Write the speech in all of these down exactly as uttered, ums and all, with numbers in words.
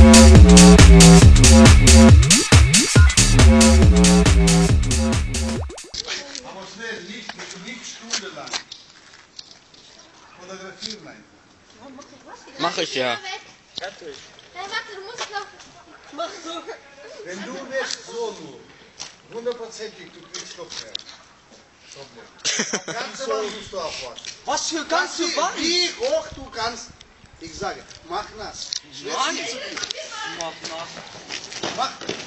Aber schnell, nicht, nicht stundenlang. Fotografieren einfach. Mach ich ja. Fertig. Hey, warte, du musst noch. Mach so. Wenn du wirst so nur, hundertprozentig, du kriegst noch mehr. Ganze Wand musst du aufwaschen. Was für ganze Wand? Wie hoch du kannst. Ich sage, mach nass. Mann. Mach nass. Mach.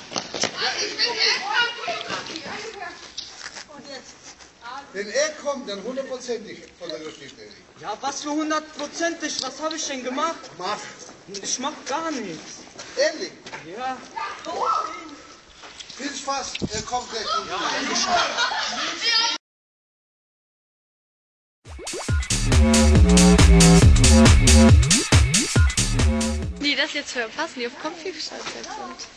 Wenn er kommt, dann hundertprozentig fotografiert er dich. Ja, was für hundertprozentig? Was habe ich denn gemacht? Mach. Ich mach gar nichts. Ehrlich. Ja. Bis fast, er kommt gleich. Ja, Die das jetzt verpassen, die auf Kopf geschaltet sind.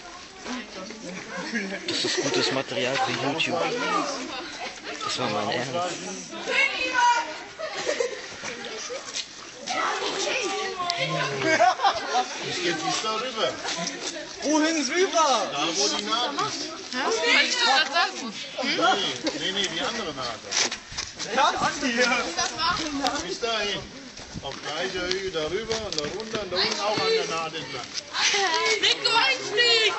Das ist gutes Material für YouTube. Das war mein Ernst. Ich gehe jetzt da rüber. Wohin rüber? Da wo die Naht ist. Was soll ich das sagen? Nee, nee, nee, die andere Naht. Das hier. Bis dahin. Auf gleicher Höhe darüber und da runter und da unten auch an der Naht entlang. Nico, Einstieg!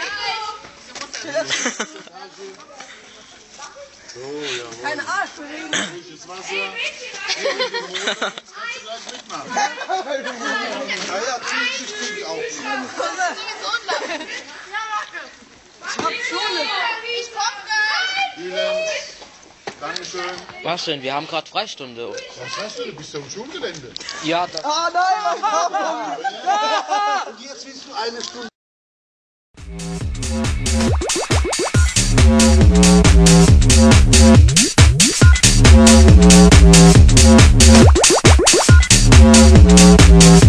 So, jawohl. Keine Arsch, wir reden. Frisches Wasser. Kannst du gleich mitmachen. ja, ja, ziemlich bestimmt auch. Sowieso lang. Ja, warte. Ich hab Schule. Ich komm gleich! Vielen Dankeschön. Was denn? Wir haben gerade Freistunde. Was hast du? Du bist ja im Schulgelände. Ja, das. Ah nein, Und jetzt willst du eine Stunde. We'll be right back.